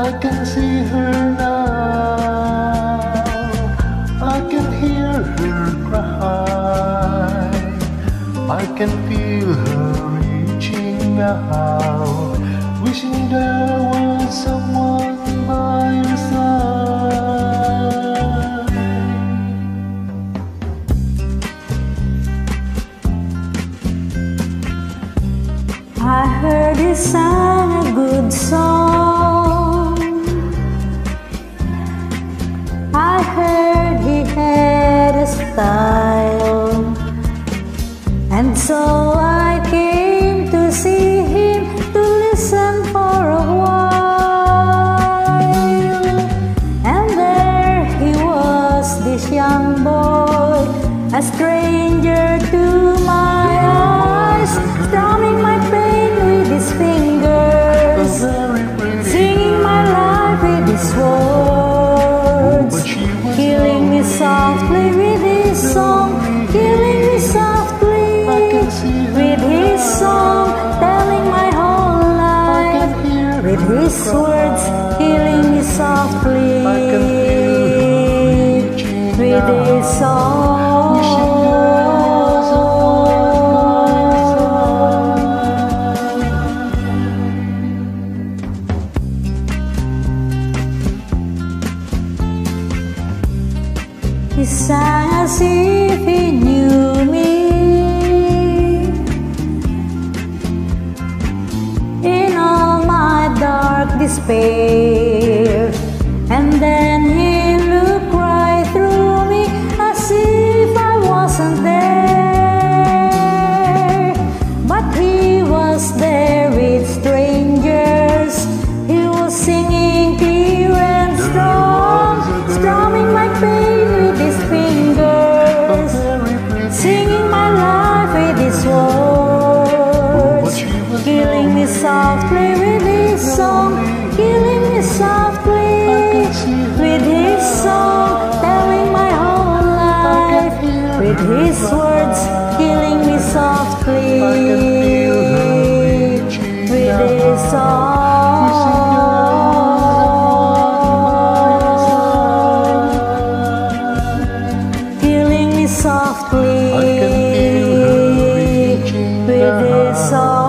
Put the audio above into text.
I can see her now, I can hear her cry, I can feel her reaching out, wishing there was someone by her side. I heard he sang a good song, I heard he had a style, and so I came to see him, to listen for a while. And there he was, this young boy, a stranger to my eyes, strumming my pain with his fingers, singing my life with his words, killing me softly with his song, killing me softly with his song, telling my whole life with his words, killing me softly with his song. He sang as if he knew me, in all my dark despair, and then he looked right through me as if I wasn't there. But he was there with strangers, he was singing clear and strong, strumming my pain with his fingers, singing my life with his words, killing me softly with his song, killing me softly with his song, telling my whole life with his words, killing me softly with his song. Softly with his song.